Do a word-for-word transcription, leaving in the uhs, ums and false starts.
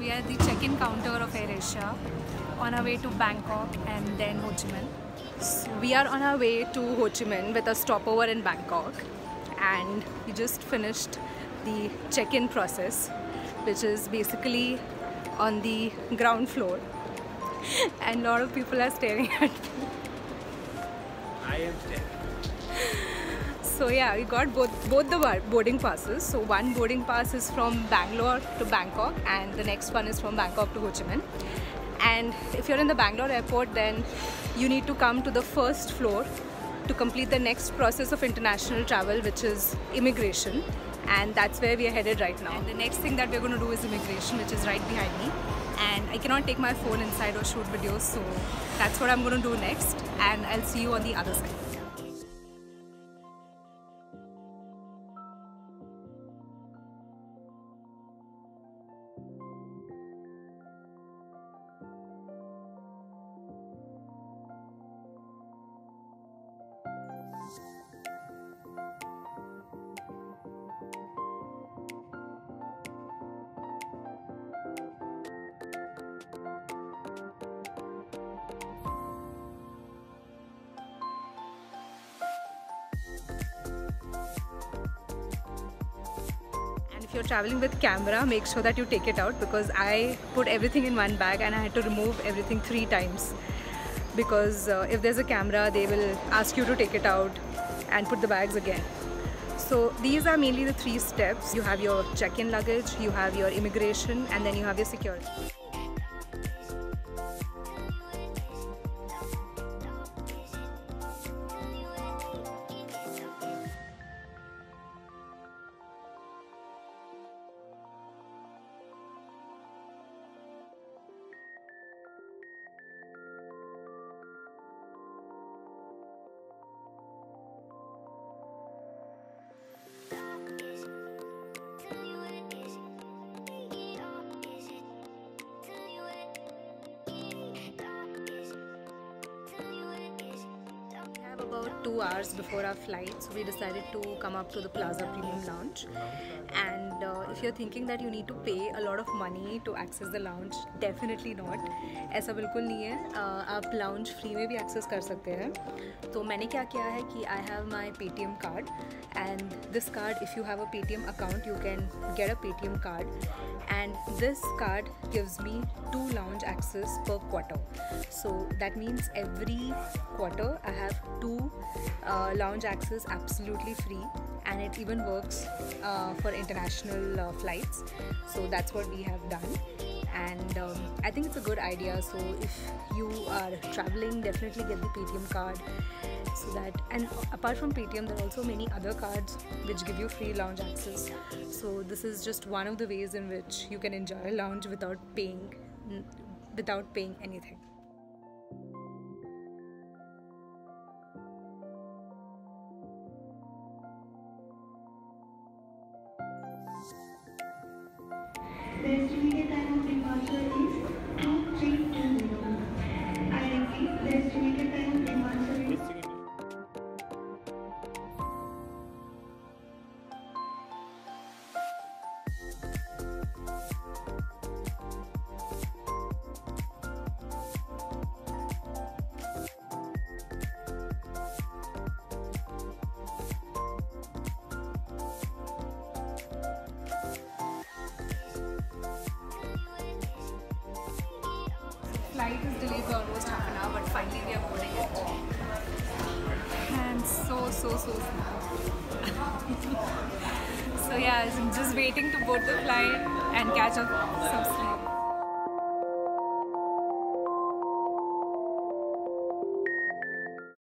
we are at the check-in counter of AirAsia on our way to Bangkok and then Ho Chi Minh. So we are on our way to Ho Chi Minh with a stopover in Bangkok, and we just finished the check-in process, which is basically on the ground floor, and a lot of people are staring at me. I am staring. So yeah, we got both both the boarding passes. So one boarding pass is from Bangalore to Bangkok, and the next one is from Bangkok to Ho Chi Minh. And if you're in the Bangalore airport, then you need to come to the first floor to complete the next process of international travel, which is immigration. And that's where we are headed right now. And the next thing that we're going to do is immigration, which is right behind me. And I cannot take my phone inside or shoot videos, so that's what I'm going to do next. And I'll see you on the other side. If you're traveling with camera, make sure that you take it out, because I put everything in one bag and I had to remove everything three times, because uh, if there's a camera, they will ask you to take it out and put the bags again. So these are mainly the three steps. You have your check-in luggage, you have your immigration, and then you have your security. About two hours before our flight, so we decided to come up to the Plaza Premium Lounge. And uh, if you're thinking that you need to pay a lot of money to access the lounge, definitely not. ऐसा बिल्कुल नहीं है. uh, आप lounge free में भी access कर सकते हैं. तो मैंने क्या किया है कि I have my Paytm card, and this card, if you have a Paytm account, you can get a Paytm card, and this card gives me two lounge access per quarter. So that means every quarter I have two uh, lounge access absolutely free, and it even works uh, for international uh, flights. So that's what we have done, and um, I think it's a good idea. So if you are traveling, definitely get the Paytm card, so that, and apart from Paytm, there are also many other cards which give you free lounge access. So this is just one of the ways in which you can enjoy a lounge without paying without paying anything. The estimated time of departure is two three two zero. I repeat, the estimated time of departure is Flight is delayed by almost half an hour, but finally we are boarding it. And so, so, so slow. So yeah, I'm just waiting to board the flight and catch up some sleep.